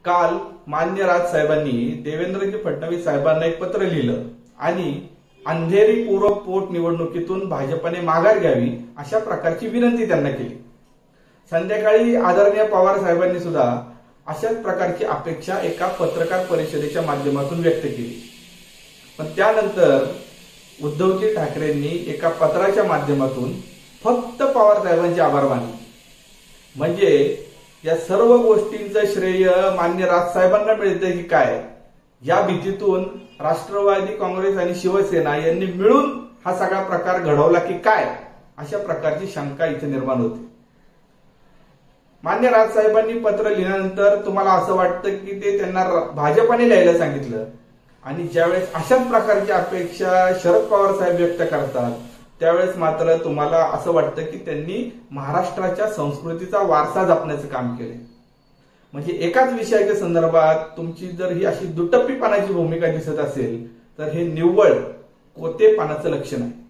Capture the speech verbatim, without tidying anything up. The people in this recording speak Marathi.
काल मान्य राज साहेबांनी देवेंद्रजी फडणवीस साहेबांना एक पत्र लिहिलं आणि अंधेरी पूर्व पोटनिवडणुकीतून भाजपने माघार घ्यावी अशा प्रकारची विनंती त्यांना केली। संध्याकाळी आदरणीय पवार साहेबांनी सुद्धा अशाच प्रकारची अपेक्षा एका पत्रकार परिषदेच्या माध्यमातून व्यक्त केली। पण त्यानंतर उद्धवजी ठाकरेंनी एका पत्राच्या माध्यमातून फक्त पवार साहेबांचे आभार मानले। म्हणजे या सर्व गोष्टींचं श्रेय मान्य राज साहेबांना मिळते की काय, या भीतीतून राष्ट्रवादी काँग्रेस आणि शिवसेना यांनी मिळून हा सगळा प्रकार घडवला की काय, अशा प्रकारची शंका इथे निर्माण होते। मान्य राज साहेबांनी पत्र लिहिल्यानंतर तुम्हाला असं वाटतं की ते त्यांना भाजपाने लिहायला सांगितलं आणि ज्यावेळेस अशाच प्रकारची अपेक्षा शरद पवार साहेब व्यक्त करतात त्यावेळेस मात्र तुम्हाला असं वाटतं की त्यांनी महाराष्ट्राच्या संस्कृतीचा वारसा जपण्याचं काम केले। म्हणजे एकाच विषयाच्या संदर्भात तुमची जर ही अशी दुटप्पीपणाची भूमिका दिसत असेल तर हे निव्वळ कोतेपणाचं लक्षण आहे।